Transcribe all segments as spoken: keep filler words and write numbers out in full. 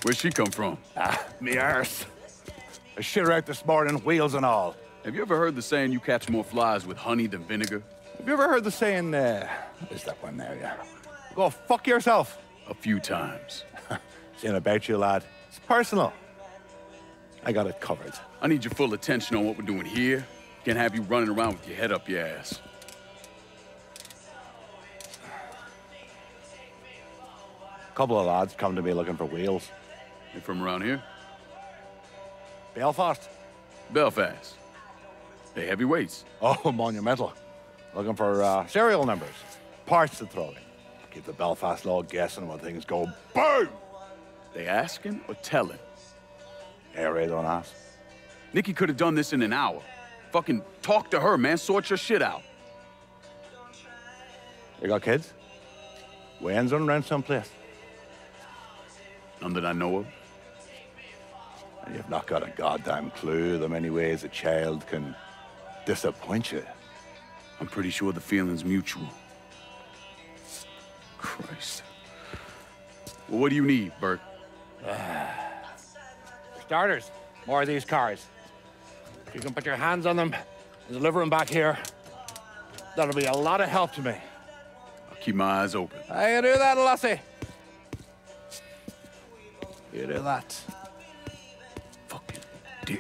Where'd she come from? Ah, me arse. I shit her out this morning, wheels and all. Have you ever heard the saying you catch more flies with honey than vinegar? Have you ever heard the saying, uh, is that one there, yeah? Go fuck yourself. A few times. Saying about you, lad. It's personal. I got it covered. I need your full attention on what we're doing here. Can't have you running around with your head up your ass. A couple of lads come to me looking for wheels. You from around here? Belfast. Belfast. They heavyweights. Oh, monumental. Looking for uh, serial numbers. Parts to throw in. Keep the Belfast law guessing when things go boom! They asking or telling? I R A don't ask. Nikki could have done this in an hour. Fucking talk to her, man. Sort your shit out. You got kids? Wayne's running around someplace. None that I know of. And you've not got a goddamn clue the many ways a child can disappoint you. I'm pretty sure the feeling's mutual. Christ. Well, what do you need, Bert? Starters, more of these cars. If you can put your hands on them and deliver them back here, that'll be a lot of help to me. I'll keep my eyes open. I can do that, Lassie. You do that. Fucking dick.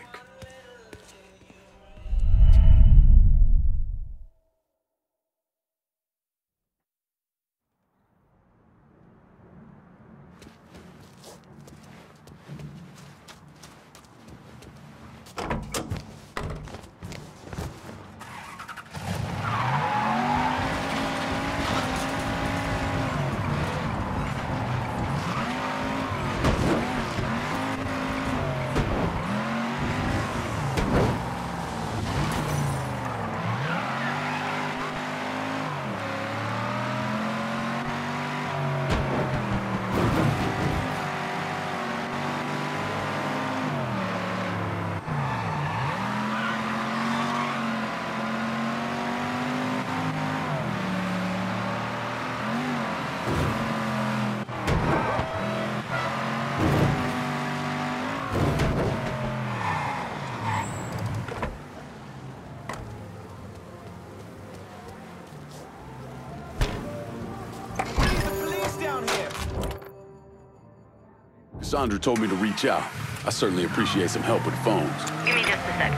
Cassandra told me to reach out. I certainly appreciate some help with phones. Give me just a sec.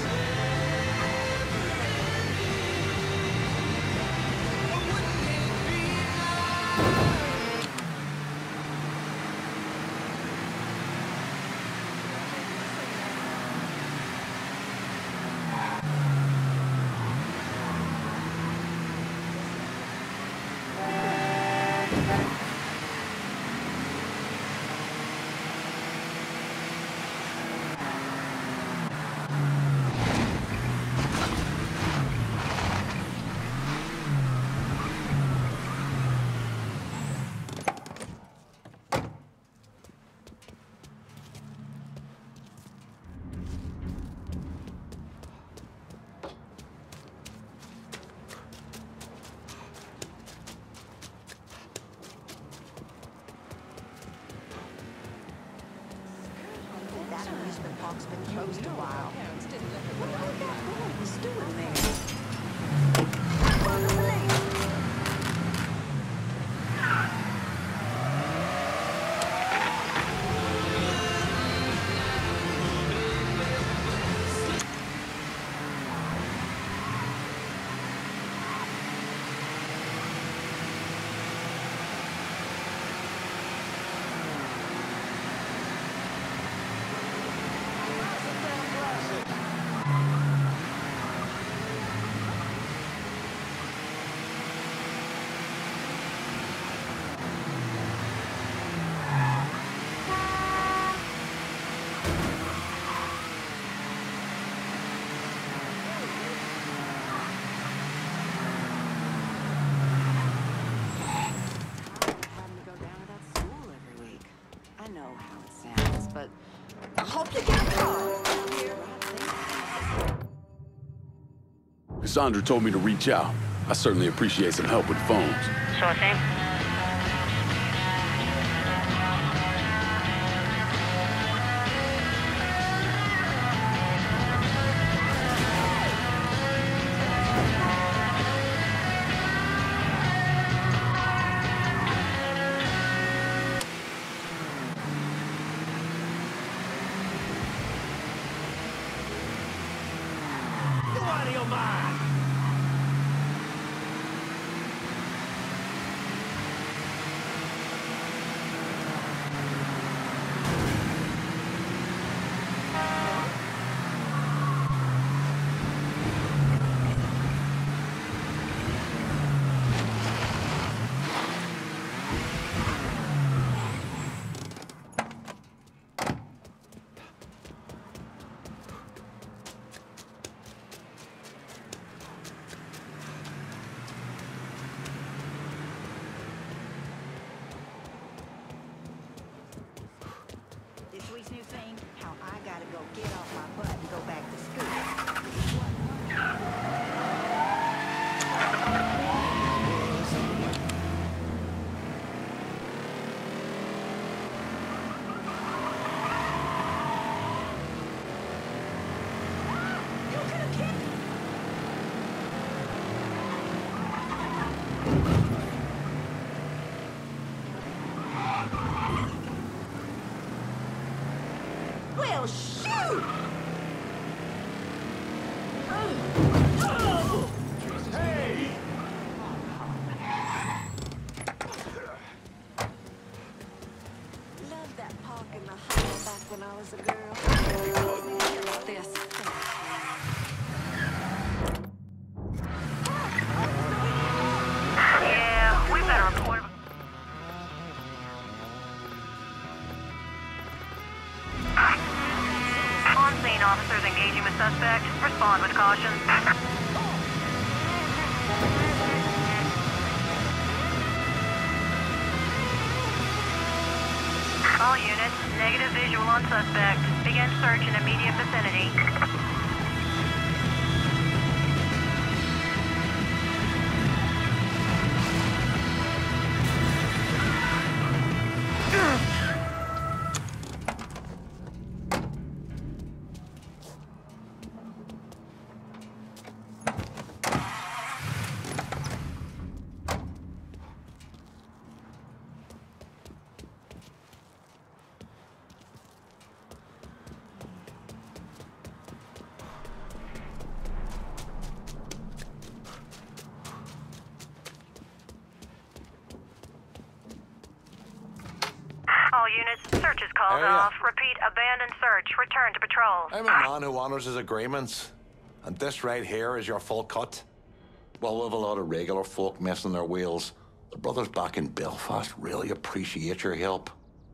That amusement park's been closed a while. What about that boy was doing there? Cassandra told me to reach out. I certainly appreciate some help with phones. Sure thing. respond with caution. All units, negative visual on suspect. Begin search in immediate vicinity. All units, search is called Area. off. Repeat, abandoned search. Return to patrols. I'm a man who honors his agreements. And this right here is your full cut. Well, we've a lot of regular folk missing their wheels. The brothers back in Belfast really appreciate your help.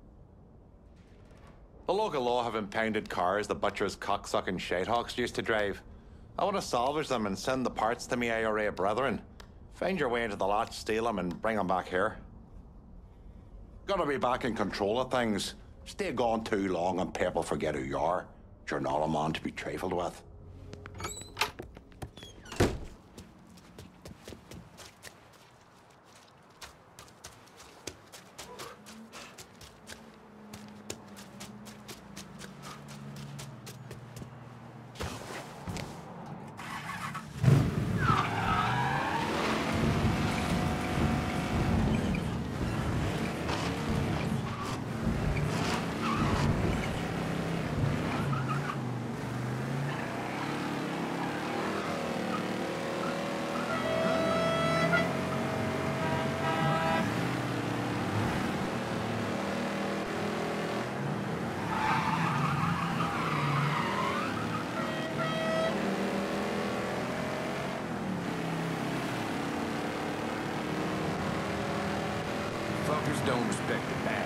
The local law have impounded cars the butchers, cocksucking shitehawks used to drive. I want to salvage them and send the parts to me I R A brethren. Find your way into the lot, steal them, and bring them back here. Gotta be back in control of things. Stay gone too long and people forget who you are. You're not a man to be trifled with. Fuckers don't respect the badge.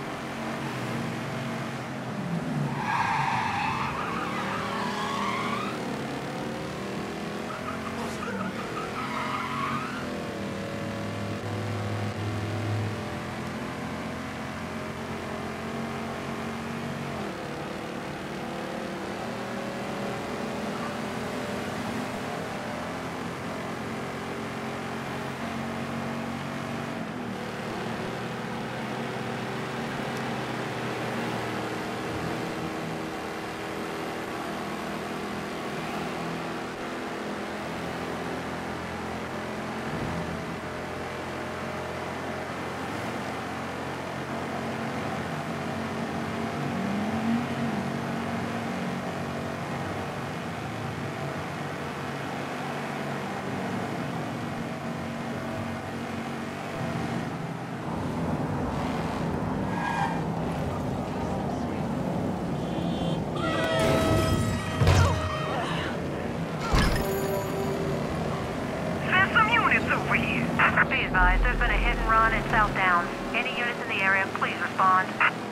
Be advised, there's been a hit and run in South Downs. Any units in the area, please respond.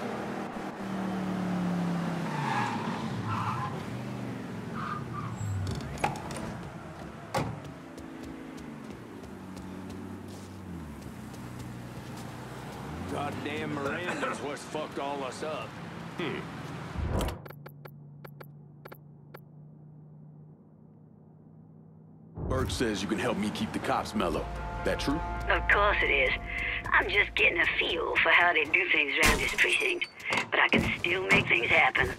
Goddamn Miranda's what's fucked all us up. Hmm. Burke says you can help me keep the cops mellow. That true? Of course it is. I'm just getting a feel for how they do things around this precinct. But I can still make things happen.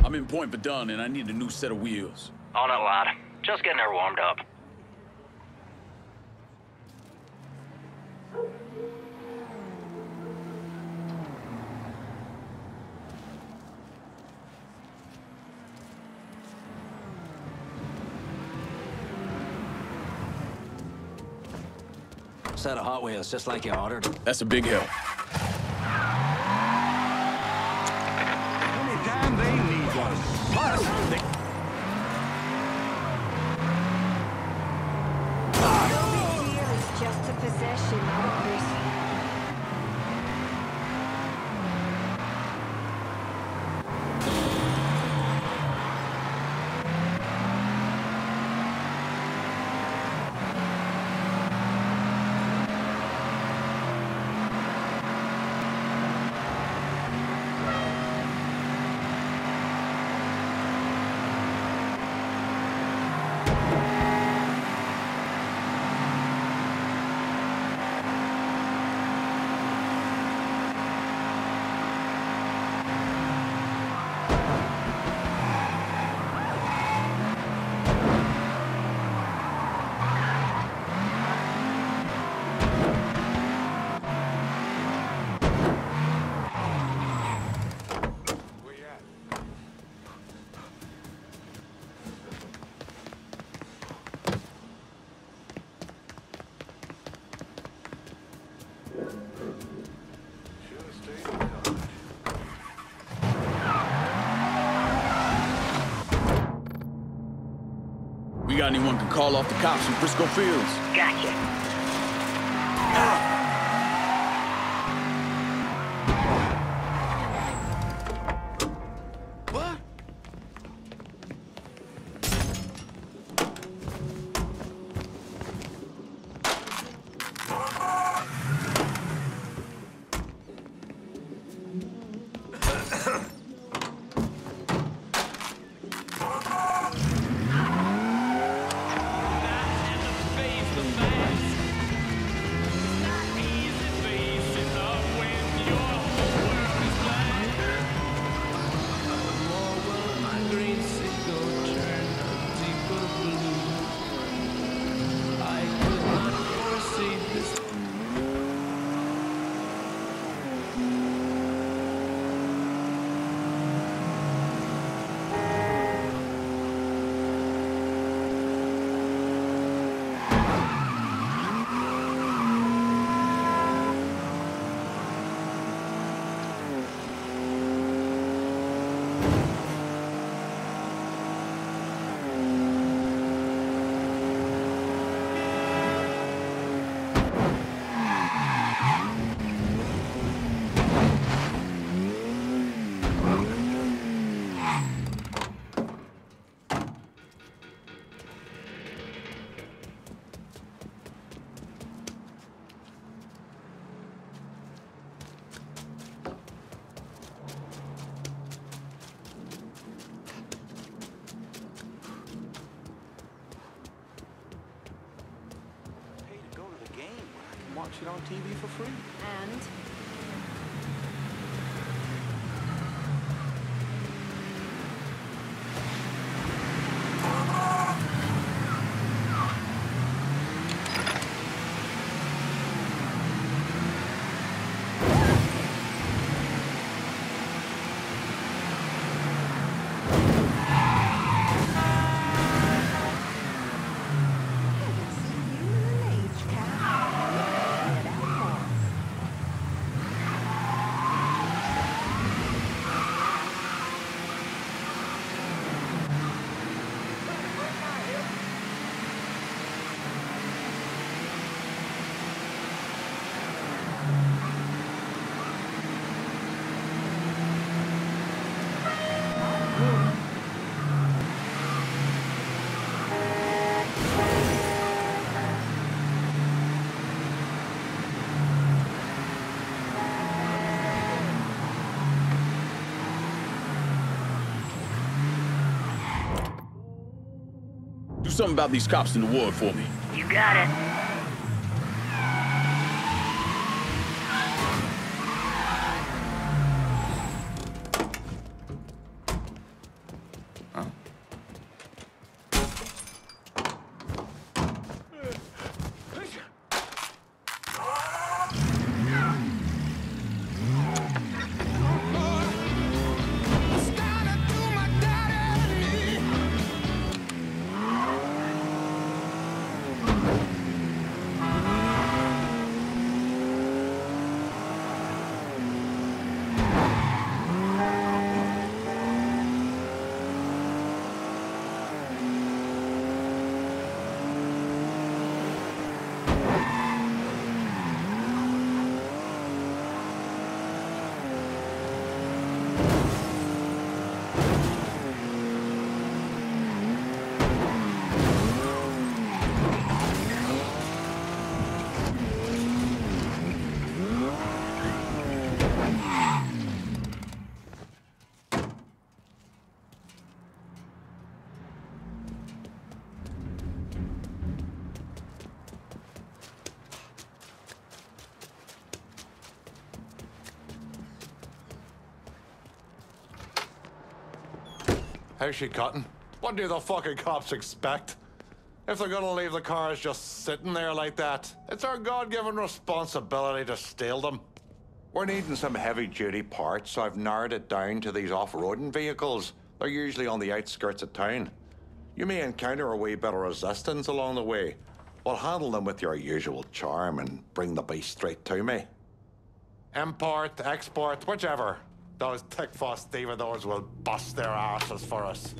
I'm in Point Verdun and I need a new set of wheels. On it, lad. Just getting her warmed up. Set of Hot Wheels, just like you ordered. That's a big help. Anytime they need one. Plus, they... No big deal, it's just a possession, not a person. We got anyone can call off the cops in Frisco Fields? Gotcha. What? Watch it on T V for free. And Do something about these cops in the ward for me. You got it. How's she cutting? What do the fucking cops expect? If they're gonna leave the cars just sitting there like that, it's our God-given responsibility to steal them. We're needing some heavy-duty parts, so I've narrowed it down to these off-roading vehicles. They're usually on the outskirts of town. You may encounter a wee bit of resistance along the way. We'll handle them with your usual charm and bring the beast straight to me. Import, export, whichever. Those thick-fuss stevedores will bust their asses for us.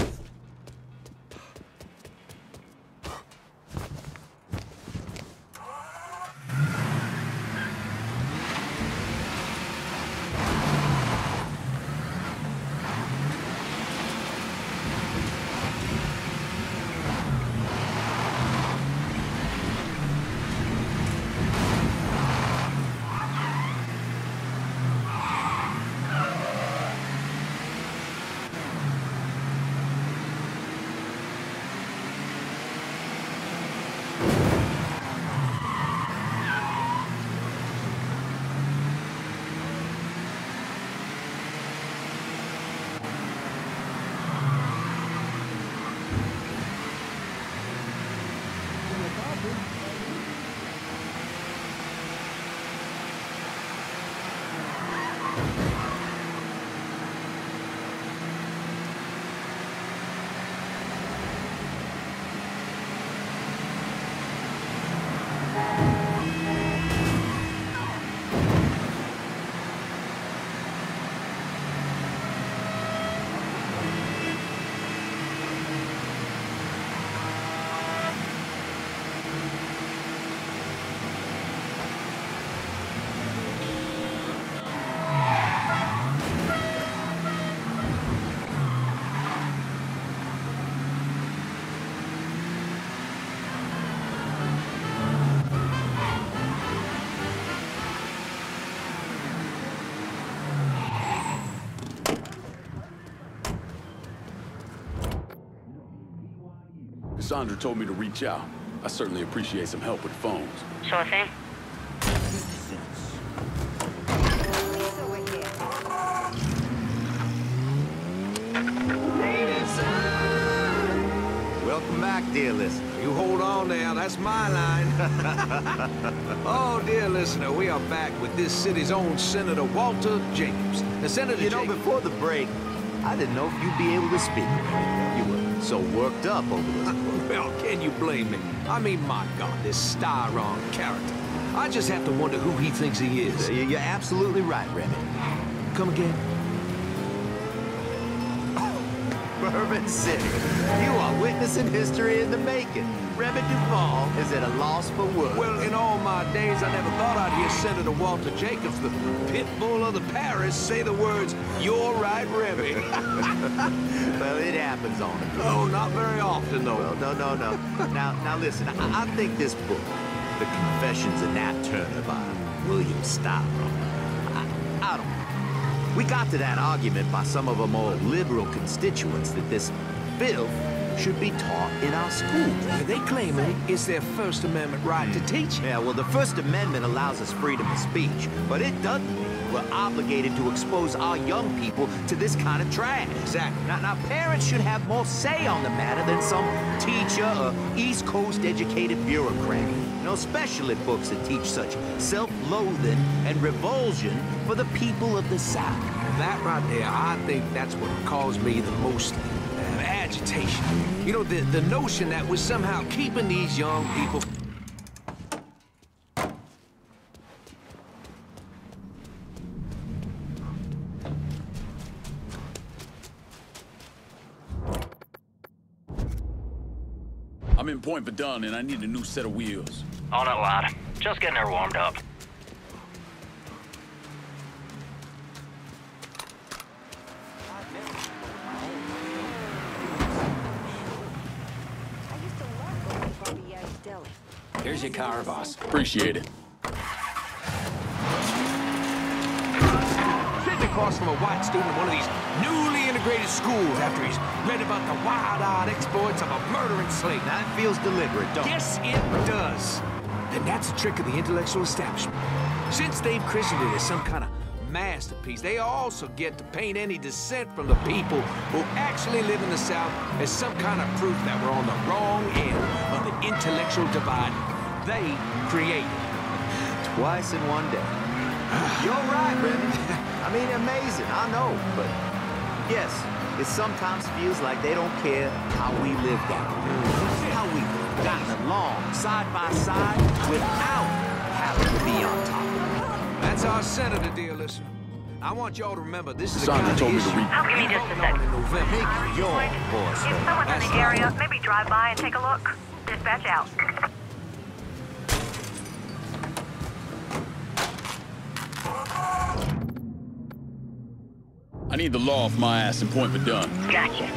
Cassandra told me to reach out. I certainly appreciate some help with phones. Sure thing. Welcome back, dear listener. You hold on now, that's my line. Oh, dear listener, we are back with this city's own Senator Walter Jacobs. Now, Senator You know, Jacobs... before the break, I didn't know if you'd be able to speak. You were so worked up over this book. Well, can you blame me? I mean, my God, this Styron character. I just have to wonder who he thinks he is. You're absolutely right, Remy. Come again? Bourbon City. You are witnessing history in the making. Remy Duvall is at a loss for words. Well, in all my days, I never thought I'd hear Senator Walter Jacobs, the pit bull of the Paris, say the words, "You're right, Remy." Well, it happens on it. Oh, not very often, though. Well, no, no, no. now, now listen, I, I think this book, The Confessions of Nat Turner by William Styron, I, I don't know. We got to that argument by some of our more liberal constituents that this filth should be taught in our schools. They claim it's their First Amendment right to teach. Yeah, well, the First Amendment allows us freedom of speech, but it doesn't mean we're obligated to expose our young people to this kind of trash. Exactly. Now, now, parents should have more say on the matter than some teacher or East Coast educated bureaucrat. You know, especially books that teach such self-loathing and revulsion for the people of the South. That right there, I think that's what caused me the most uh, agitation. You know, the, the notion that we're somehow keeping these young people... I'm in Point Verdun, and I need a new set of wheels. On it, lad. Just getting her warmed up. Here's your car, boss. Appreciate it. Sitting across from a white student in one of these newly integrated schools after he's read about the wild-eyed exploits of a murdering slave. That feels deliberate, don't it? Yes, it does. And that's a trick of the intellectual establishment. Since they've christened it as some kind of masterpiece, they also get to paint any dissent from the people who actually live in the South as some kind of proof that we're on the wrong end of the intellectual divide they created. Twice in one day. You're right, Brendan. I mean, amazing, I know, but yes, it sometimes feels like they don't care how we live down here. How we've gotten along side by side without having to be on top of it. That's our senator, dear listener. I want y'all to remember this is the Sandra kind of told me to issue read. Oh, give me just a sec. in November. Make your voice If heard. someone's in That's the right. area, maybe drive by and take a look. Dispatch out. I need the law off my ass and point for done. Gotcha.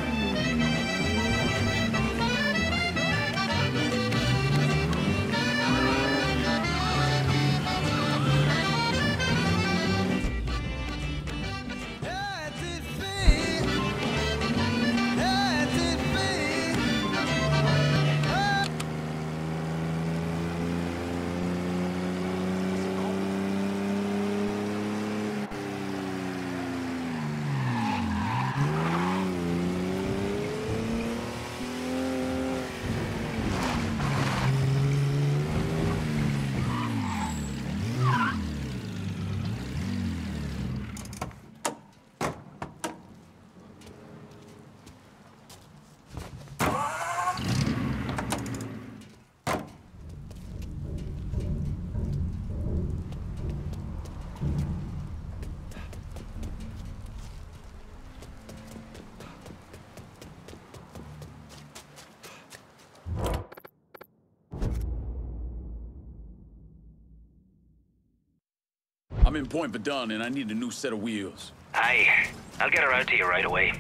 I'm in point for done, and I need a new set of wheels. Aye, I'll get her out to you right away.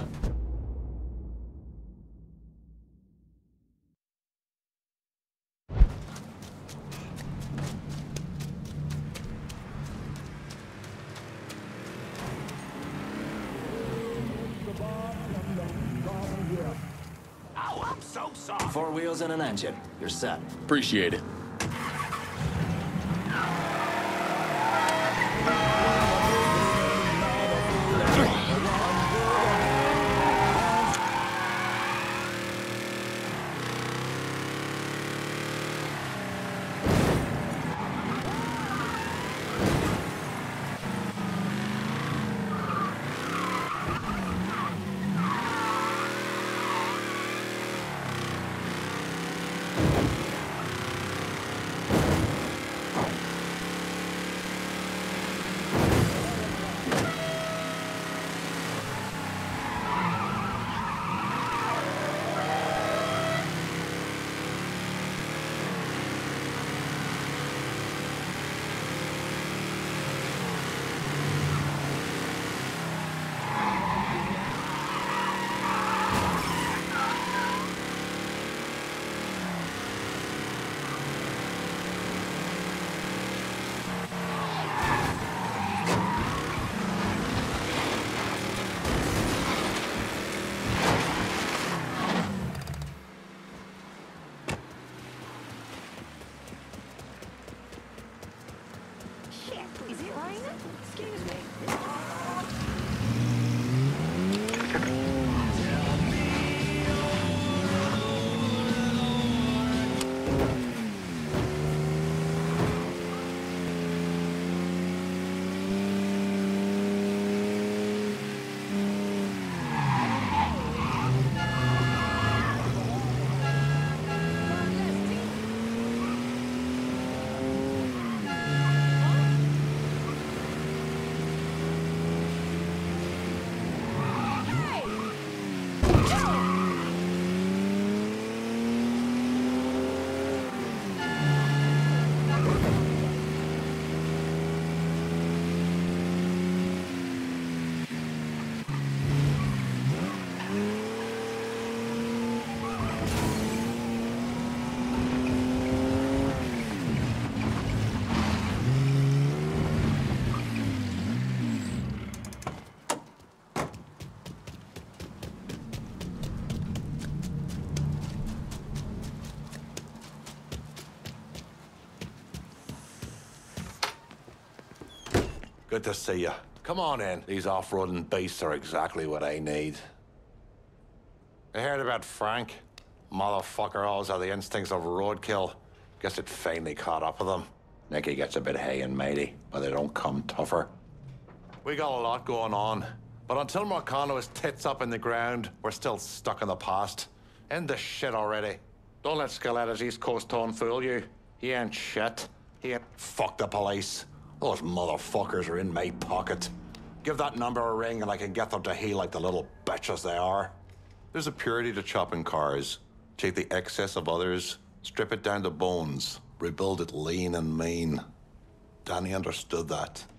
Oh, I'm so sorry. Four wheels and an engine. You're set. Appreciate it. Is it raining? Excuse me. Good to see you. Come on in. These off-roading beasts are exactly what I need. I heard about Frank. Motherfucker always had the instincts of roadkill. Guess it finally caught up with him. Nicky gets a bit hay and matey, but they don't come tougher. We got a lot going on, but until Marcano is tits up in the ground, we're still stuck in the past. End the shit already. Don't let Skeletta's East Coast tone fool you. He ain't shit. He ain't fuck the police. Those motherfuckers are in my pocket. Give that number a ring and I can get them to heel like the little bitches they are. There's a purity to chopping cars. Take the excess of others, strip it down to bones, rebuild it lean and mean. Danny understood that.